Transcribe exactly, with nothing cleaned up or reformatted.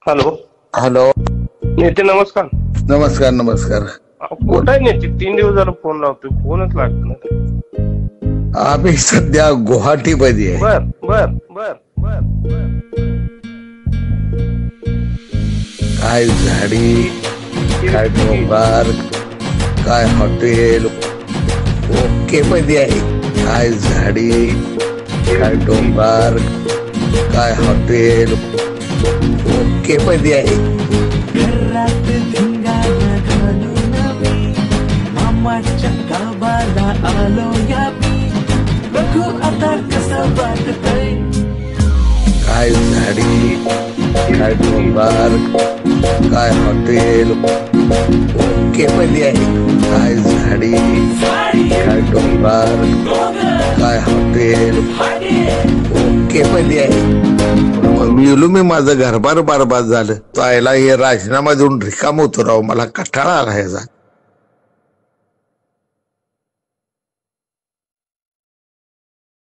Hello hello. नेते नमस्कार. नमस्कार नमस्कार. कुठं आहे नेते? तीन दिवस झालं फोन लावतोय, फोनच लागत नाही. आम्ही सध्या गुवाहाटी मध्ये आहे. बर बर बर बर बर. काय झाडी, काय डोंगर, काय हॉटेल ओके मध्ये आहे. काय झाडी, काय डोंगर, काय हॉटेल ओके मध्ये आहे. घरात धिंगाणा घालून मी मामाच्या गावाला आलो या मी. बघू आता कसं वाटतंय. काय झाडी, काय डोंगर, काय हॉटेल ओके मध्ये आहे. काय झाडी, काय डोंगर, काय हॉटेल ओके मध्ये आहे. मिळू मी माझं घरबार बरबाद झालं. चायला हे राजीनामा देऊन रिकाम होतो राव. मला कटाळा आला ह्याचा.